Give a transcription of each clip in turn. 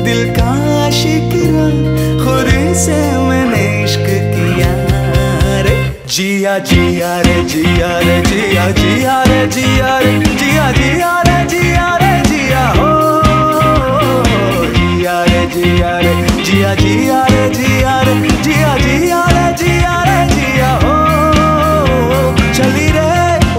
दिल का शिकरा खुद से मैंने इश्क किया रे। जिया जिया रे जिया रे जिया जिया रे जिया रे जिया जिया रे जिया रे जिया हो जिया रे जिया रे जिया जिया रे जिया रे जिया जिया रे जिया रे जिया हो। चली रे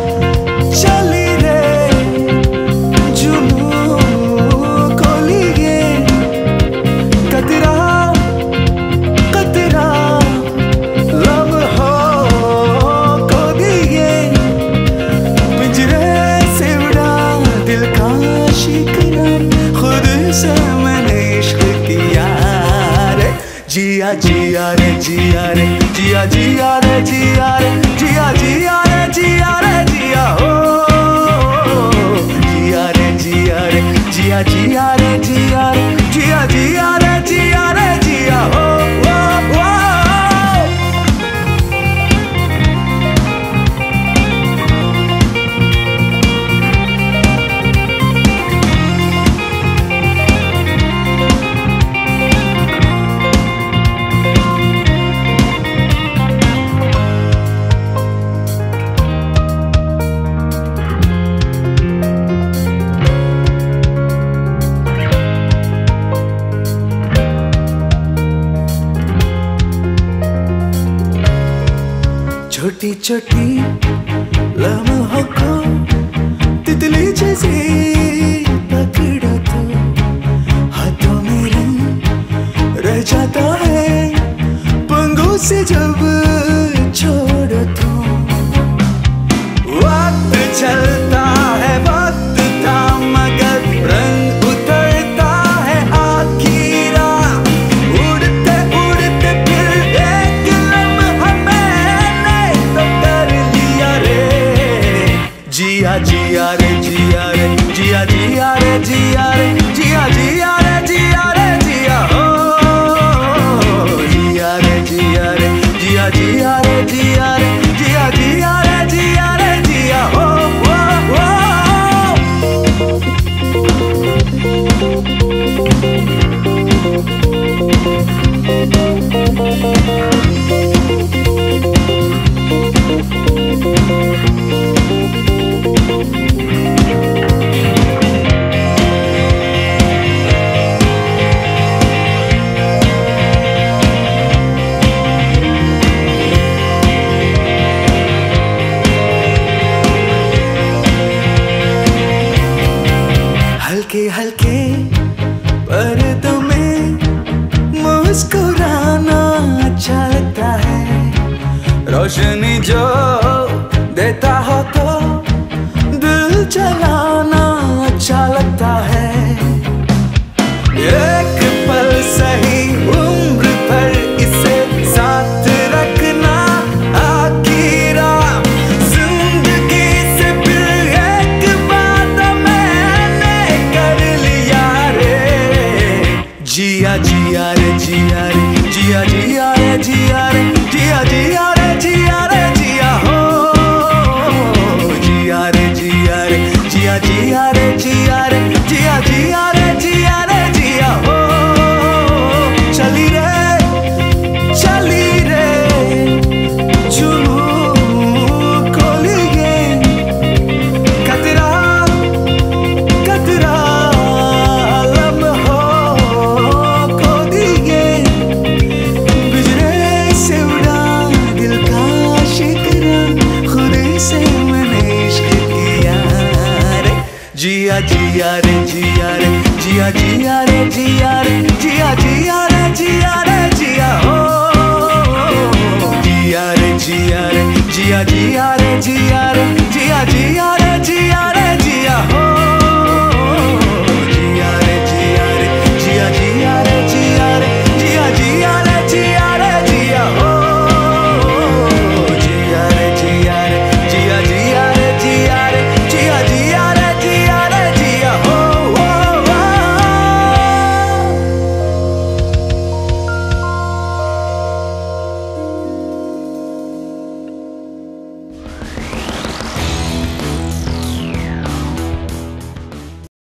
जिया जिया रे जिया रे जिया जिया रे जिया रे जिया जिया रे जिया रे जिया हो जिया रे जिया रे जिया जिया रे जिया रे जिया जिया रे जिया रे जिया हो। छोटी छोटी लम्हों को तितली जैसे पकड़ा तो हाथों में रंग रह जाता है पंगों से जब छोड़ो तो। वक्त चलता है वक्त था मगर रंग उतरता है आखिरा उड़ते उड़ते फिर एक लम्हा जिया जिया रे जिया रे जिया जिया रे जिया रे जिया जिया रे जिया रे जिया हो जिया रे जिया रे जिया जिया रे जिया रे जिया जिया रे जिया रे जिया हो। हल्के हल्के पर्दों में मुस्कुराना अच्छा लगता है रोशनी जो देता हो तो दिल जलाना अच्छा लगता है। एक पल सही उम्र भर इसे साथ रखना आखिरा जिंदगी से फिर एक वादा मैंने कर लिया रे। जिया जिया रे जिया रे जिया जिया रे जिया रे जिया जिया रे जिया रे जिया हो जिया रे जिया रे जिया जिया रे जिया रे जिया जिया रे जिया रे जिया हो। चली रे झूम खोलिए कतरा कतरा लम्हों को दिए बिजरे से उड़ा दिल का शिकरा खुद से मैंने इश्क किया रे। जिया जिया रे जिया रे जिया जिया रे जिया